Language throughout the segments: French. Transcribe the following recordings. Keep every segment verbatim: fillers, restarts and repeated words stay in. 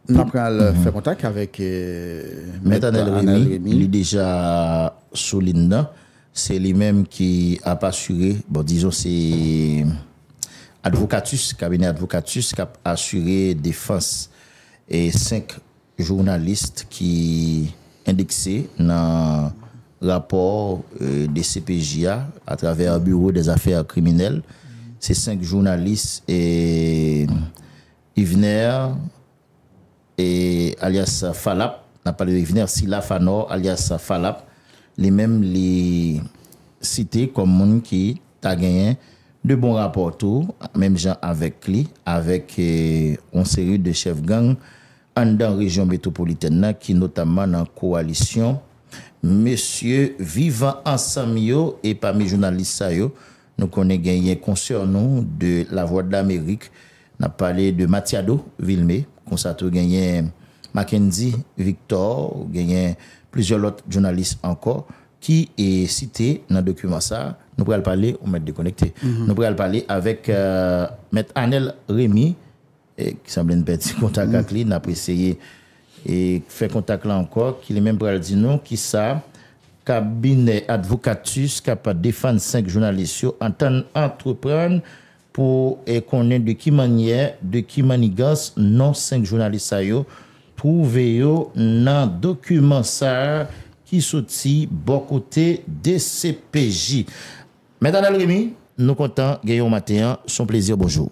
Nous avons fait contact avec euh, Maître Anel Rémy, il est déjà souligné. C'est lui-même qui a assuré, bon, disons, c'est Advocatus, cabinet Advocatus, qui a assuré défense et cinq journalistes qui indexés dans le rapport euh, des C P J A à travers le Bureau des affaires criminelles. Ces cinq journalistes et Yvener et alias Falap, n'a pas le Yvener Sila Fanor alias Falap, les mêmes les cités comme monde qui t'a gagné de bons rapports tout, même gens avec lui, avec euh, une série de chefs gang en dans la région métropolitaine qui notamment dans la coalition Monsieur vivant ensemble yo, et parmi les journalistes ça yo, nous connaissons gagné concernant de la Voix de l'Amérique, on a parlé de Mathiado Villemé, comme ça tout gagné Mackenzie Victor, gagné plusieurs autres journalistes encore qui est cité dans le document ça. Nous pourrons parler au maître déconnecté. Mm-hmm. Nous pourrons parler avec euh, maître Anel Rémy qui semble un petit contact avec lui, n'a pas essayé et fait contact là encore, qui est même pour dire non, qui ça, cabinet Advocatus, capable de défendre cinq journalistes en tant entreprendre pour connaître de qui manière, de qui manigance, non cinq journalistes ça yo, trouver yo dans document ça qui sorti bon côté des C P J. Mesdames et Rémy, nous comptons Guillaume Matin, son plaisir, bonjour.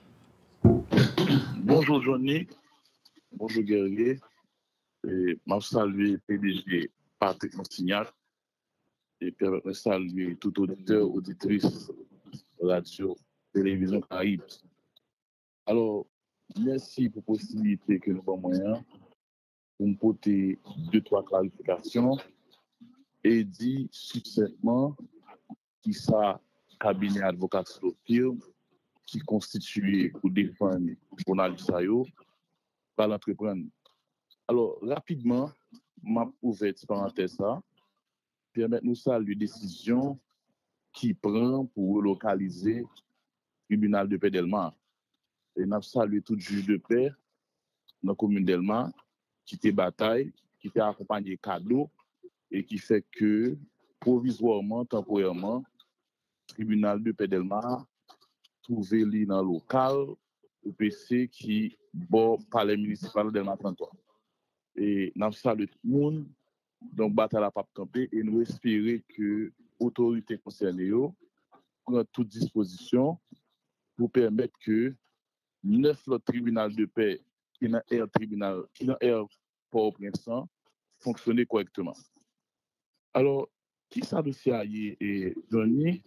Bonjour Johnny, bonjour Guerrier. Et je salue P D G Patrick Monsignac et je salue tout auditeur, auditrice radio, télévision Caraïbes. Alors, merci pour la possibilité que nous avons moyen pour me porter deux, trois clarifications et dire succinctement qui ça cabinet avocat firme qui constitue pour défendre les journalistes par l'entrepreneur. Alors, rapidement, m'a ouvert parenthèse ça, permettre nous ça la décision qui prend pour relocaliser le tribunal de paix d'Elma. Et nous salué tout juge de paix dans la commune d'Elma qui était bataille, qui était accompagné cadeau et qui fait que provisoirement, temporairement, le tribunal de paix d'Elma trouvé li dans le local au P C qui bon palais municipal d'Elma trente-trois. Et nous saluons tout le monde, donc bataille la pape campé et nous espérons que l'autorité concernée prend toute disposition pour permettre que neuf autres tribunaux de paix qui dans air tribunal qui dans air Port-au-Prince fonctionner correctement. Alors, qui ça dossier et Johnny,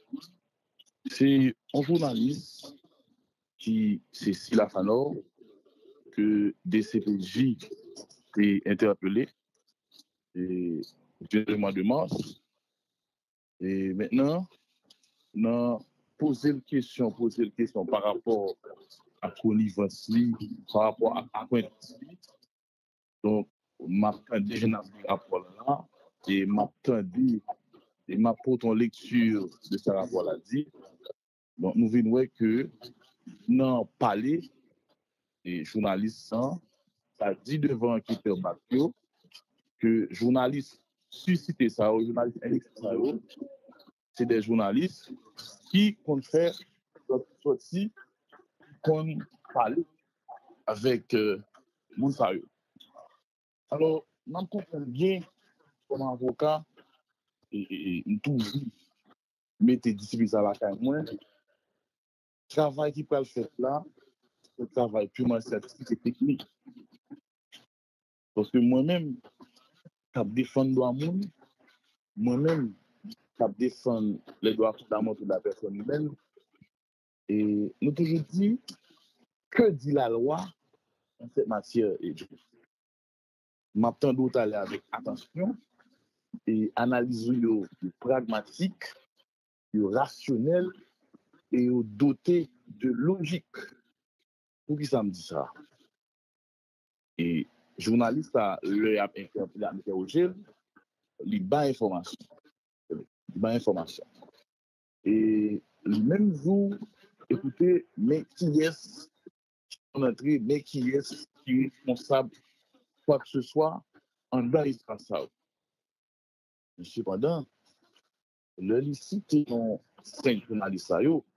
c'est un journaliste qui c'est Sila Fanor que des C P J est interpellé et le mois de mars. Et maintenant, on poser une question, poser une question par rapport à connivence, par rapport à la donc, je déjà dans ce rapport-là et je et m'apporte en lecture de ce rapport-là dit. Donc, nous venons voir que dans le palais, les journalistes, ça dit devant enquêteur Bakio que journalistes suscités ça, journalistes indexés ça, c'est des journalistes qui comptent faire sortie, qu'on parle avec euh, Mounsayo. Alors, nous comprenons bien comme avocat et nous toujours mettez discipline à la caille moins. Le travail qui peut le faire là, c'est un travail purement statistique et technique. Parce que moi-même, je défends le droit à monde, moi-même, je défends les droits fondamentaux de la personne humaine. Et nous toujours dit, que dit la loi en cette matière? Et je m'attends d'autres aller avec attention et analyse yo pragmatique, yo rationnel et yo doté de logique. Pour qui ça me dit ça? Et journaliste a le a interrogé, il bat information. Il bat information. Et le même jour, écoutez, mais qui est on entré, mais qui est qui est responsable quoi que ce soit en dans l'espace ça. Cependant, le licite dans cinq journalistes ça yo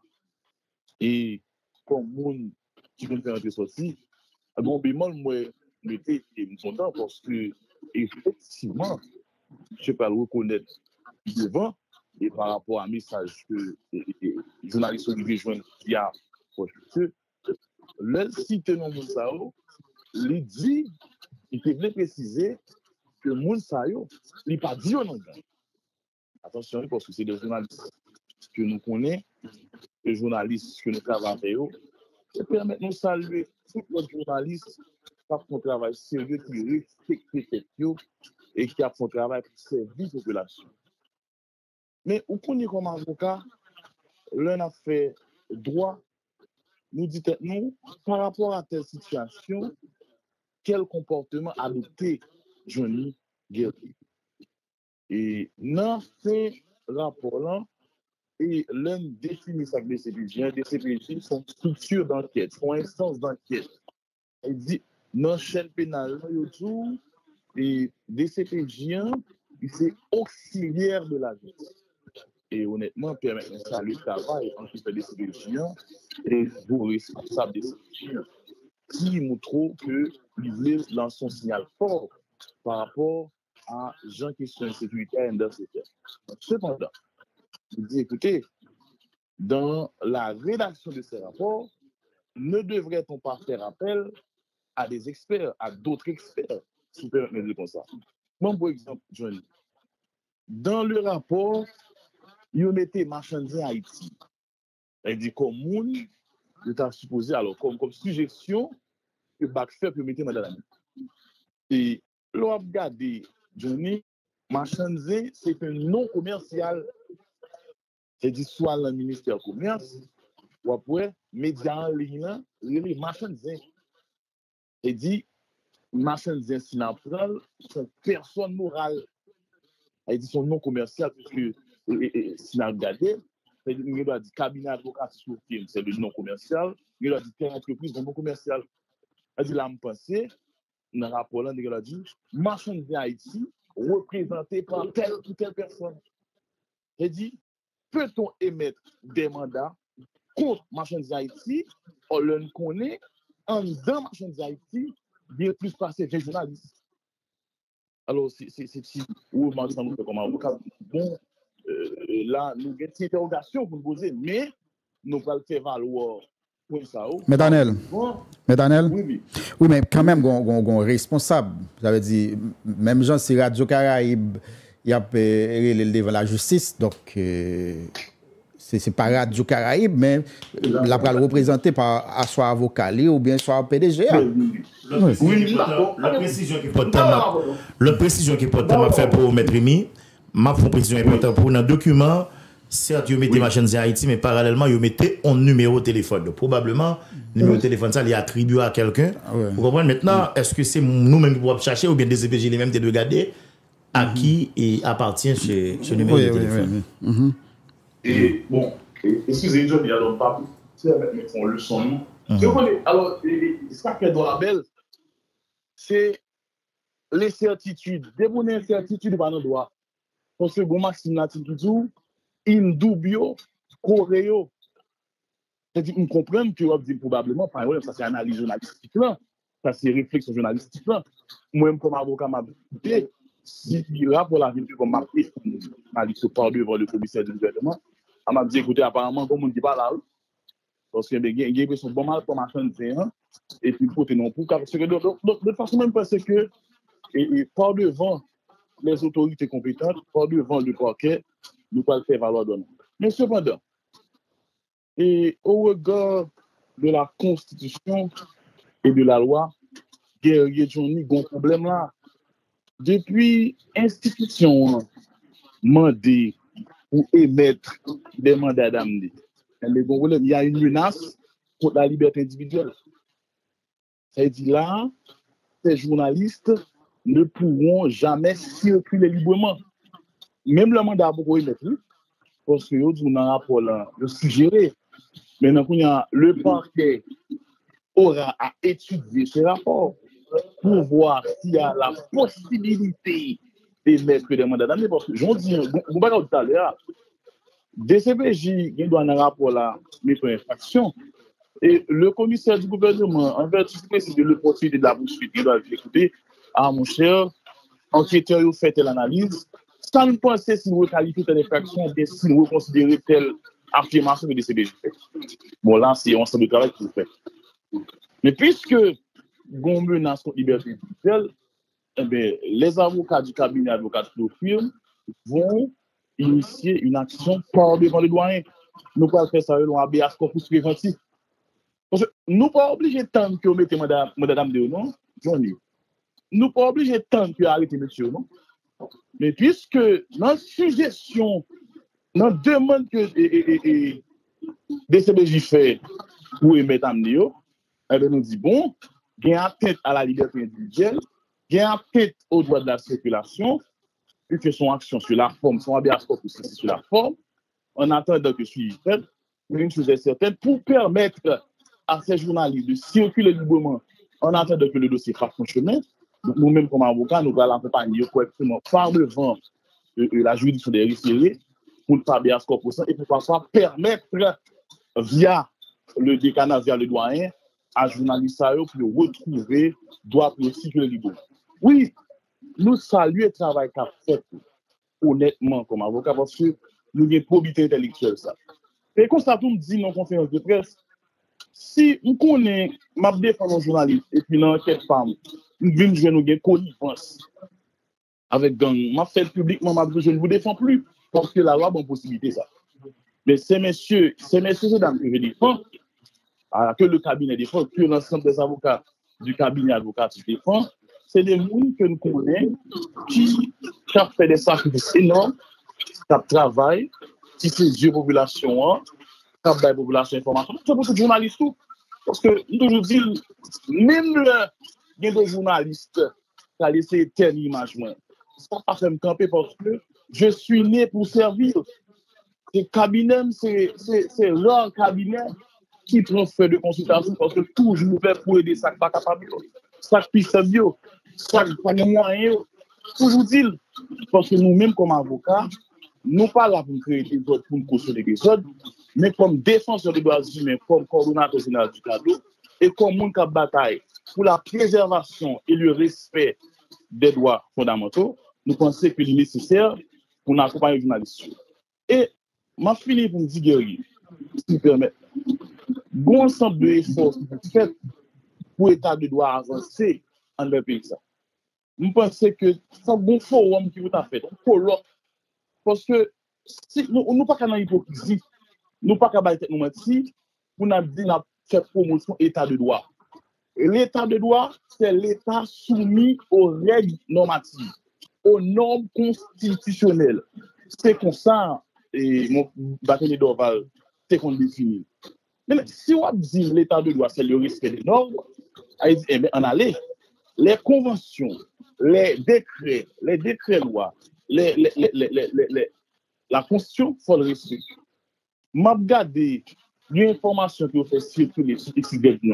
et comme monde qui vient faire des sorties, bon bémol moi j'étais content parce que effectivement je peux le reconnaître devant et par rapport à un message que les journalistes Olivier Joanne qui a reçu, le site non Moussao, il dit, il peut préciser que Moussao, il n'a pas dit non. Attention, parce que c'est des journalistes que nous connaissons, des journalistes que nous travaillons, et permettre nous saluer tous les journalistes qui font un travail sérieux, qui respectent les têtes et qui font un travail pour servir la population. Mais où qu'on est comme avocat, l'un a fait droit, nous dit nous, par rapport à telle situation, quel comportement adopter Johnny Guerrier. Et dans ces rapports-là, et l'un définit ça des C P J, des C P J sont structures d'enquête, sont instances d'enquête. Il dit, dans la chaîne pénale, et des C P J, c'est auxiliaire de la justice. Et honnêtement, permettre ça le travail entre les C P J et vous responsables des C P J qui montrent qu'il lance son signal fort par rapport à gens qui sont sécuritaires dans ces terres. Cependant, je dis écoutez, dans la rédaction de ces rapports, ne devrait-on pas faire appel à des experts, à d'autres experts, si vous permettez de dire comme ça. Moi, par exemple, Johnny, dans le rapport, il mettait marchandises Haïti. Il dit commune, il est supposé, alors comme, comme suggestion, que Backfair peut mettre madame. Et l'on a regardé, Johnny, marchandises, c'est un nom commercial. Il dit soit le ministère du Commerce, ou après, médias en ligne, les marchandises. Il dit, marchandises sinapral, sont personne morale. Il dit son nom commercial, puisque si on a regardé, il a dit cabinet avocat sur film, c'est le nom commercial. Il a dit telle entreprise, le nom commercial. Il dit là, je pense, dans le rapport là, il a dit marchandises Haïti représenté par telle ou telle personne. Il dit peut-on émettre des mandats contre marchandises Haïti, on le connaît, en dans marchandises Haïti, bien plus passé des journalistes. Alors, c'est si vous demandez ça nous fait comme avocat, bon, euh, là, nous avons une interrogation pour nous poser, mais nous allons le faire valoir pour ça. Mais Daniel, bon, mais Daniel, oui, oui. oui, mais quand même, on responsable. J'avais dit, même gens, c'est Radio Caraïbe, il y a devant la justice, donc euh, c'est pas Radio Caraïbe, mais la va le représenter par soit avocat ou bien soit P D G. Oui, oui, la précision qui est importante, la précision qui est importante faire pour mettre Rémi, ma précision importante pour un document, certes, vous mettez ma chaîne Haïti, mais parallèlement, vous mettez un numéro de téléphone. Donc, probablement, le numéro de téléphone, ça, il est attribué à quelqu'un. Vous comprenez maintenant, est-ce que c'est nous-mêmes qui pouvons chercher ou bien des C P J les mêmes de regarder à qui il appartient ce, ce numéro de téléphone? Oui, oui, oui. Et bon, excusez-moi, il y a donc pas on le son. Alors, ça qui est dans la belle, c'est les certitudes. Des bonnes incertitudes par nos droits. Parce que bon Maxime l'a dit toujours, in dubio, correo. C'est-à-dire, on comprend que on dit probablement, par exemple, ça c'est analyse journalistique là, ça c'est réflexion journalistique là. Moi-même comme avocat, m'a dit, si là pour la vie comme m'a dit, m'a dit par devant le commissaire du gouvernement, elle m'a dit écoutez, apparemment, comme on ne dit pas là, parce que il y a son bon mal pour machin de et puis côté non pour parce que de toute façon même parce que et, et par devant les autorités compétentes, par devant le parquet, nous pas le faire valoir de nous. Mais cependant, et au regard de la Constitution et de la loi, Guerrier Johnny a un problème là. Depuis institution mandé pour émettre des mandats d'amener. Il y a une menace contre la liberté individuelle. Ça veut dire là, ces journalistes ne pourront jamais circuler librement. Même le mandat pour émettre, parce que nous avons un rapport là, le suggéré. Maintenant, il y a le parquet aura à étudier ce rapport pour voir s'il y a la possibilité d'émettre des mandats d'amener. Parce que, j'en dis, vous parlez tout à l'heure, D C P J, il doit un rapport là, mais pour infraction. Et le commissaire du gouvernement, en vertu de l'opportunité de la poursuite, il doit écouter, ah mon cher, enquêteur, vous faites l'analyse. Ça nous pensez si vous qualifiez telle infraction, bien si vous considérez telle affirmation que D C P J fait. Bon, là, c'est un ensemble de travail que vous faites. Mais puisque vous menacez la liberté individuelle, eh bien, les avocats du cabinet avocat de firme vont initier une action par devant le doyen. Nous pouvons faire ça dans un habeas corpus préventif. Parce que nous ne sommes pas obligés de tant que vous mettez madame de non, Johnny. Nous ne sommes pas obligés de tant que vous arrêtez monsieur, non. Mais puisque dans la suggestion, dans la demande que D C P J fait pour émettre amener, eh bien, nous dit bon, il y a atteinte à la liberté individuelle, il y a atteinte au droit de la circulation, et que son action sur la forme, son habeas corpus sur la forme, en attendant que suivi fait, une chose est certaine, pour permettre à ces journalistes de circuler librement en attendant que le dossier fasse son chemin, nous-mêmes comme avocats, nous allons accompagner correctement par devant euh, la juridiction des référés pour le habeas corpus et pour parfois permettre via le décanat, via le doyen, à journalistes pour retrouver droit pour circuler librement. Oui, nous saluons le travail qu'a fait honnêtement comme avocat parce que nous avons une probité intellectuelle. Ça. Et comme ça, tout me dit dans la conférence de presse, si nous connaissons, ma défense en journaliste et puis l'enquête femme, nous venons jouer nous une connivence avec gang. Ma fait publiquement, je ne vous défends plus parce que la loi a une possibilité ça. Mais ces messieurs, ces messieurs, ces dames que je défends, que le cabinet défend, que l'ensemble des avocats du cabinet avocat défend, c'est des gens que nous connaissons qui ont fait des sacrifices énormes, qui travaillent, qui saisissent la population, qui travaillent la population information. C'est pour ces journalistes tout. Parce que nous toujours disons, même les journalistes qui ont laissé telle image, ça ne pas fait me camper parce que je suis né pour servir. Le cabinet, c'est leur cabinet qui prend fait de consultation parce que toujours fait pour aider ça pas capable. Ça qui fait bio, ça qui pas de moyens. Toujours dit, parce que nous-mêmes comme avocats, nous pas là pour créer des autres, pour cautionner des autres, mais comme défenseur des droits humains, comme coordonnateur général du cadeau, et comme monde qui bataille pour la préservation et le respect des droits fondamentaux, nous pensons que c'est nécessaire pour nous accompagner les journalistes. Et ma fini pour me dire, Guerrier, si vous permettez, bon ensemble d'efforts qui sont faits pour l'État de droit avancer en le pays. Je pense que c'est un bon forum qui vous a fait, un colloque. Parce que si, nous ne sommes pas dans l'hypocrisie, nous ne sommes pas dans nous mentir, pour nous dire faire promotion État de droit. Et l'État de droit, c'est l'État soumis aux règles normatives, aux normes constitutionnelles. C'est comme ça, et mon bâtonnier d'Orval, c'est qu'on définit. Mais si on dit l'État de droit, c'est le respect des normes, eh bien, en aller, les conventions, les décrets, les décrets-lois, les, les, les, les, les, les, la Constitution, il faut le respecter. Je regarde l'information qui fait circuler sur les sites web,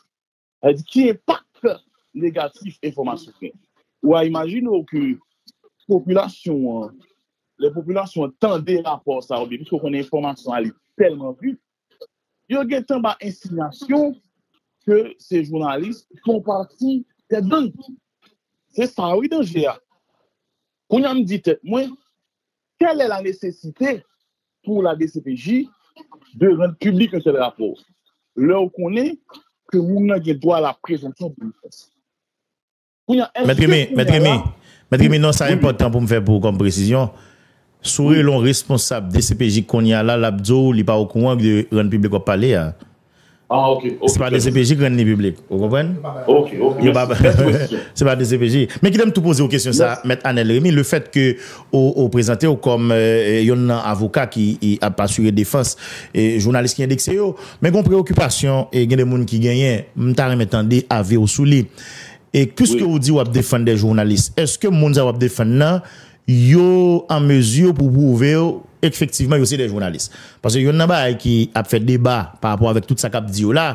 qui impacte négatif l'information. Ou à imaginer que population, les populations tendent des rapports, ça, puisqu'on a une information elle est tellement vue, il y a une insinuation que ces journalistes font partie des gangs. C'est ça, oui, danger. Quand on me dit, moi, quelle est la nécessité pour la D C P J de rendre public un tel rapport? Là, on connaît que nous avons droit à la présomption de l'innocence. Maître Rémi, Maître Rémi, Maître Rémi, non, c'est important pour me faire pour comme précision. Souris l'on responsable D C P J qu'on y a là, l'abdo, il n'est pas au courant de rendre public au palais. Ah, ok. okay c'est pas D C P J qui rend public. Vous comprenez? Ok, ok. C'est pas D C P J. Mais qui aime tout poser aux questions, ça, Maître Anel Rémi, le fait que, au présenté comme euh, y a un avocat qui a pas assuré défense et journaliste qui indexé, mais qu'on préoccupation et il y a des gens qui gagnent, m'ta remettant des A V au souli. Et qu'est-ce que vous dites, vous défendre des journalistes? Est-ce que moun za vous défendre yo en mesure pour prouver effectivement yo c'est des journalistes? Parce que y en a qui a fait débat par rapport avec tout ça qu'a dit là,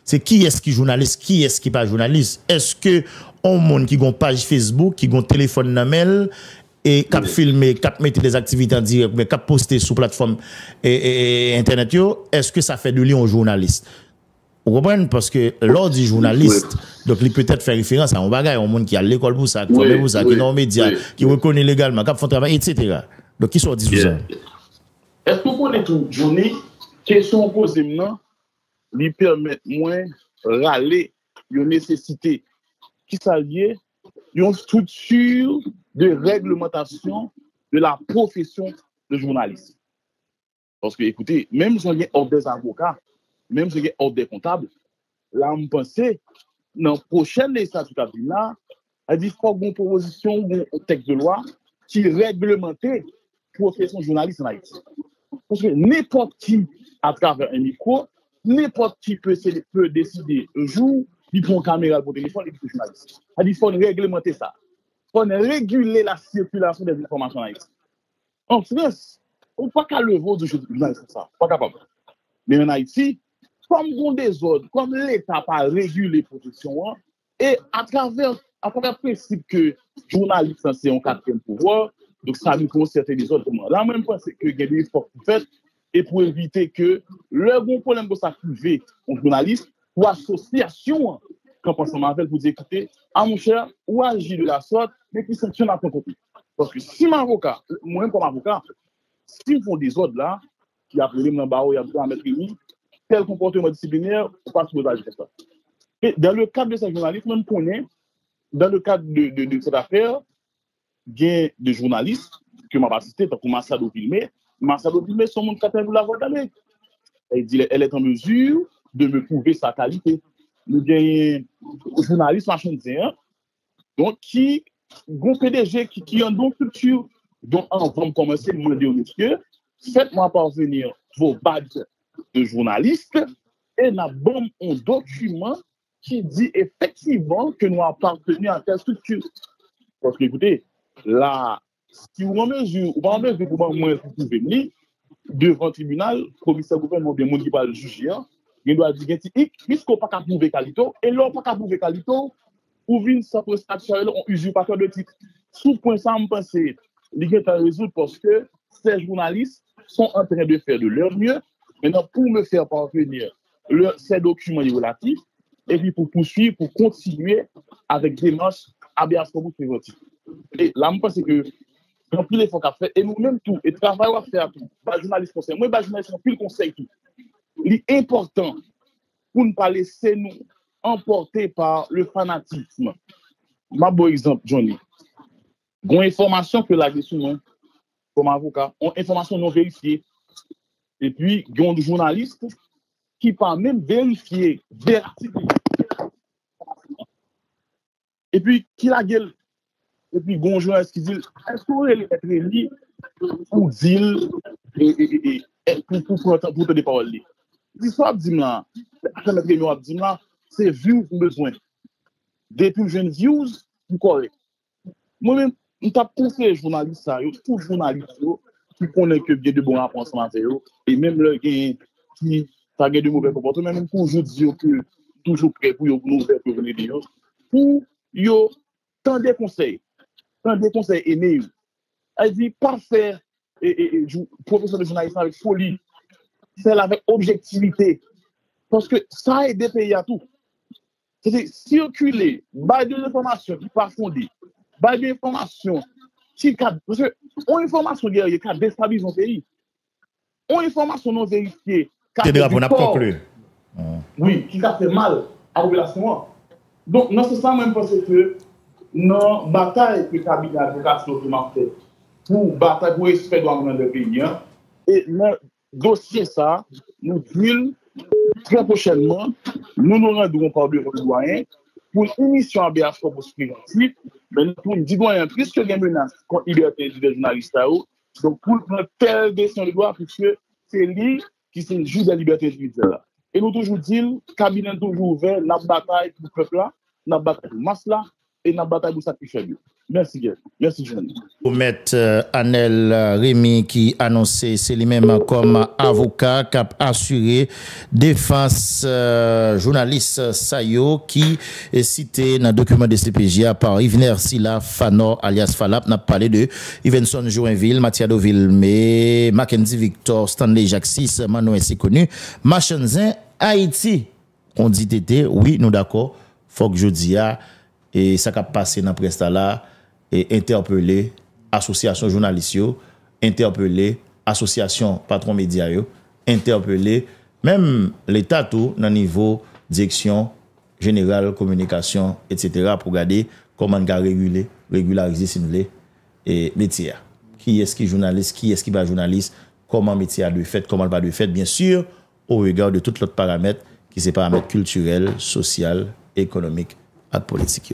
C'est qui est-ce qui journaliste, qui est-ce qui pas journaliste. Est-ce que on monde qui a une page Facebook, qui a un téléphone namel et qui a filmé, qui a mis des activités en direct, mais qui a posté sur plateforme et, et, et internet yo, est-ce que ça fait de lui un journaliste? Vous comprenez? Parce que l'on dit journaliste, oui. Donc il peut-être faire référence à un bagage, un monde qui a l'école pour ça, qui oui, pour ça, oui, qui est dans les médias, oui, qui reconnaît légalement, qui fait un travail, et cetera. Donc qui sont dit sur ça? Est-ce que vous connaissez toute journée, question posée maintenant, lui permet moins râler une nécessité qui s'allie une structure de réglementation de la profession de journaliste. Parce que, écoutez, même si on est hors des avocats, même si on est hors des comptables, là, on pense, dans la prochaine législature, là, il dit qu'il faut une proposition, un texte de loi qui réglemente la profession de journaliste en Haïti. Parce que n'importe qui, à travers un micro, n'importe qui peut, peut décider un jour, il prend une caméra pour le téléphone et il fait journaliste. Il faut réglementer ça. Il faut réguler la circulation des informations en Haïti. En France, on ne peut pas le voir de journaliste comme ça. Pas capable. Mais en Haïti, comme on des ordres, comme l'État n'a pas régulé la protection, et à travers, à travers le principe que journaliste, c'est un quatrième pouvoir, donc ça nous concerne les autres. Là, même, je pense qu'il y a des efforts pour faire, et pour éviter que le bon problème de ça privé, un journaliste, ou association, quand on s'en appelle pour dire, écoutez, à mon cher, ou agir de la sorte, mais qui sanctionne à ton côté. Parce que si mon avocat, moi-même comme avocat, s'ils font des ordres là, qui appellent dans le barreau, il y a besoin de mettre une tel comportement disciplinaire, on passe aux agir ça. Et dans le cadre de ce journaliste, même qu'on est, dans le cadre de, de, de cette affaire, il y a des journalistes que m'a assisté, comme Massado Vilmé. Massado Vilmé, son monde qui a la voix d'Amérique. Elle dit elle est en mesure de me prouver sa qualité. Nous avons un journaliste machinien, donc qui, un P D G qui, qui a une bonne structure. Donc, on va commencer à demander aux messieurs, faites-moi parvenir vos badges de journalistes et nous avons un document qui dit effectivement que nous appartenons à telle structure. Parce que, écoutez, là, si vous en mesure, ou pas en mesure pour moi, vous pouvez venir devant le tribunal, le commissaire gouvernement, bien, monde qui va le juger, il doit dire, puisqu'on n'a pas prouver qualité, et là, on n'a pas prouver qualité, ou vient sans prestation, on usurpateur de titre. Sous point ça, je pense que il est à résoudre parce que ces journalistes sont en train de faire de leur mieux, maintenant, pour me faire parvenir le, ces documents relatifs, et puis pour poursuivre, pour continuer avec des démarches habeas corpus préventif. Et là, je pense que dans tous les fonds qu'a fait, et nous-mêmes tout, et travail à faire tout, les journalistes conseils, moi, les journalistes ont plus le conseil tout. L'important pour ne pas laisser nous emporter par le fanatisme. Ma bon exemple, Johnny. Une information que la question, comme avocat, une information non vérifiée. Et puis, il y a des journalistes qui pas même vérifier véracité. Et puis, qui la gueule. Et puis, il y a des journalistes qui disent, est-ce qu'on est être élu pour dire, et, et, et, pour, pour, pour, pour te des paroles. L'histoire de Dimla, c'est views besoin. Depuis jeune views, c'est correct. Moi-même, je t'ai conseillé les journalistes, tous les journalistes qui connaissent que bien de bons rapports avec eux, et même le qui a de mauvais comportements, même pour toujours dire que toujours prêt pour nous faire venir de eux, pour yo tant des conseils, tant des conseils aimés. Elle dit pas faire et, et, professeur de journalisme avec folie. C'est avec objectivité. Parce que ça aide des pays à tout. C'est circuler, bail de l'information qui pas fondée, bail de l'information qui parce que on information guerrier qui déstabilise un pays. On information non vérifiée qui conclu. Oui, qui a fait mal à la population. Donc, non, c'est ça même parce que dans la bataille que le cabinet d'advocation a fait pour bataille pour respect de l'environnement de pays, et dans dossier ça, nous disons très prochainement, nous nous rendrons par bureau de doyen pour une mission à habeas corpus préventif, mais pour une doyen, puisque il y a une menace contre la liberté des journalistes, donc pour prendre telle décision de loi, puisque c'est lui qui c'est le juge de la liberté individuelle. Et nous toujours disons, le cabinet toujours ouvert, la bataille pour le peuple là, la bataille pour masse là, et la bataille pour sacrifier. Merci, Guy. Merci, Jeanne. Pour mettre euh, Anel Rémy qui annonçait c'est lui-même comme avocat qui a assuré défense euh, journaliste Sayo qui est cité dans le document de C P J A par Yvener Silla Fanor alias Falap. N'a parlé de Ivenson Joinville, Mathieu Villemé, Mackenzie Victor, Stanley Jaxis, Manuel c'est connu, Machanzin, Haïti. On dit tété, oui, nous d'accord. Faut que je dise et ça qui a passé dans presse là et interpeller association journaliste, interpeller association patron média, interpeller même l'État tout dans niveau direction générale communication et cetera pour regarder comment on va réguler, régulariser si vous voulez et métier. Qui est-ce qui est journaliste, qui est-ce qui va journaliste, comment métier a de fait, comment pas de fait, bien sûr au regard de tous les autres paramètres qui sont paramètres culturels, sociaux, économiques et politiques.